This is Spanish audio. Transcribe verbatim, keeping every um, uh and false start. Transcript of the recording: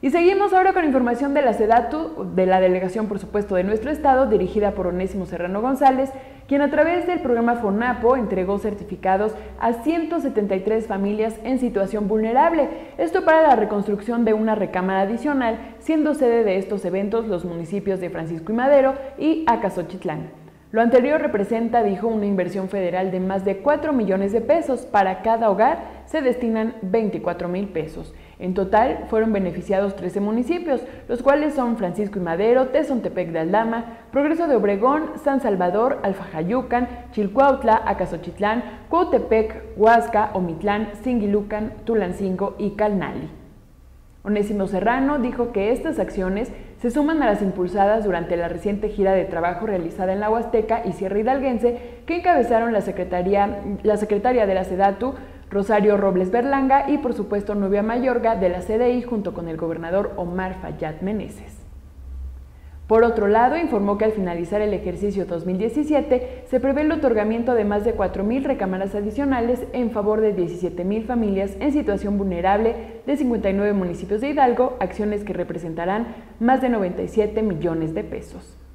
Y seguimos ahora con información de la SEDATU, de la delegación, por supuesto, de nuestro estado, dirigida por Onésimo Serrano González, quien a través del programa FONAPO entregó certificados a ciento setenta y tres familias en situación vulnerable, esto para la reconstrucción de una recámara adicional, siendo sede de estos eventos los municipios de Francisco y Madero y Acaxochitlán. Lo anterior representa, dijo, una inversión federal de más de cuatro millones de pesos. Para cada hogar se destinan veinticuatro mil pesos. En total fueron beneficiados trece municipios, los cuales son Francisco y Madero, Tezontepec de Aldama, Progreso de Obregón, San Salvador, Alfajayucan, Chilcuautla, Acaxochitlán, Cuautepec, Huasca, Omitlán, Singilucan, Tulancingo y Calnali. Onésimo Serrano dijo que estas acciones se suman a las impulsadas durante la reciente gira de trabajo realizada en la Huasteca y Sierra Hidalguense que encabezaron la secretaria, la secretaria de la SEDATU, Rosario Robles Berlanga, y por supuesto Nubia Mayorga de la C D I junto con el gobernador Omar Fayad Meneses. Por otro lado, informó que al finalizar el ejercicio dos mil diecisiete se prevé el otorgamiento de más de cuatro mil recámaras adicionales en favor de diecisiete mil familias en situación vulnerable de cincuenta y nueve municipios de Hidalgo, acciones que representarán más de noventa y siete millones de pesos.